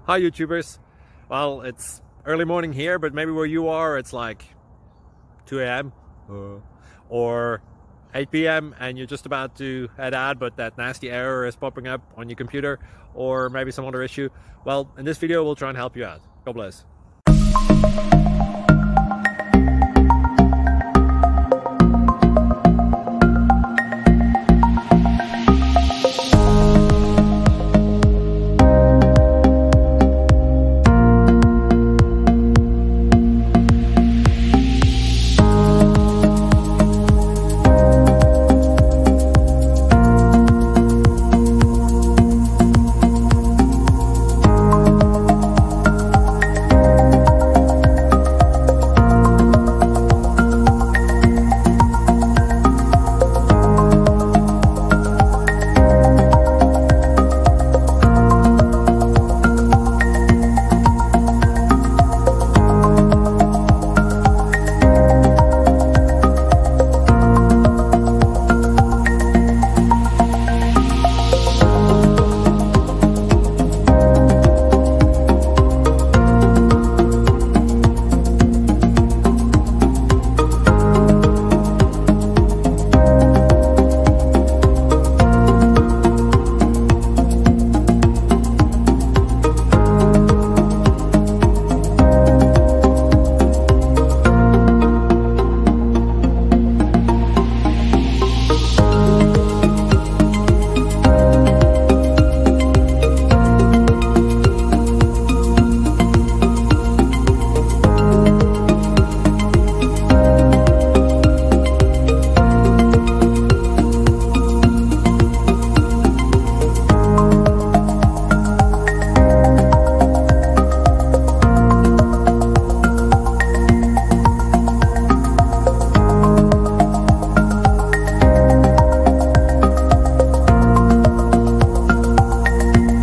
Hi YouTubers. Well, it's early morning here, but maybe where you are it's like 2 a.m. or 8 p.m. and you're just about to head out, but that nasty error is popping up on your computer, or maybe some other issue. Well, in this video we'll try and help you out. God bless.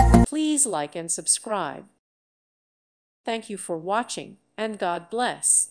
Please like and subscribe. Thank you for watching, and God bless.